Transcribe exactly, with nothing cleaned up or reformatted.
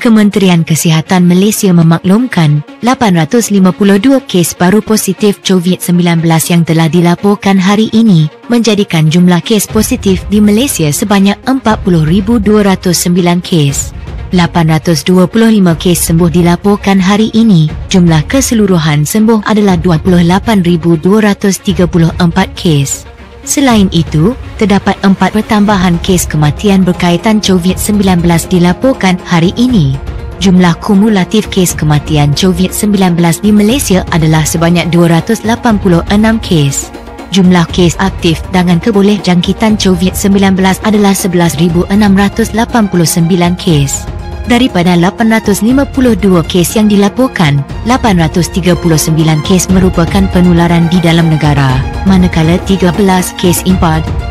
Kementerian Kesihatan Malaysia memaklumkan lapan ratus lima puluh dua kes baru positif COVID sembilan belas yang telah dilaporkan hari ini, menjadikan jumlah kes positif di Malaysia sebanyak empat puluh ribu dua ratus sembilan kes. lapan ratus dua puluh lima kes sembuh dilaporkan hari ini. Jumlah keseluruhan sembuh adalah dua puluh lapan ribu dua ratus tiga puluh empat kes. Selain itu, terdapat empat pertambahan kes kematian berkaitan COVID sembilan belas dilaporkan hari ini. Jumlah kumulatif kes kematian COVID sembilan belas di Malaysia adalah sebanyak dua ratus lapan puluh enam kes. Jumlah kes aktif dengan keboleh jangkitan COVID sembilan belas adalah sebelas ribu enam ratus lapan puluh sembilan kes. Daripada lapan ratus lima puluh dua kes yang dilaporkan, lapan ratus tiga puluh sembilan kes merupakan penularan di dalam negara, manakala tiga belas kes import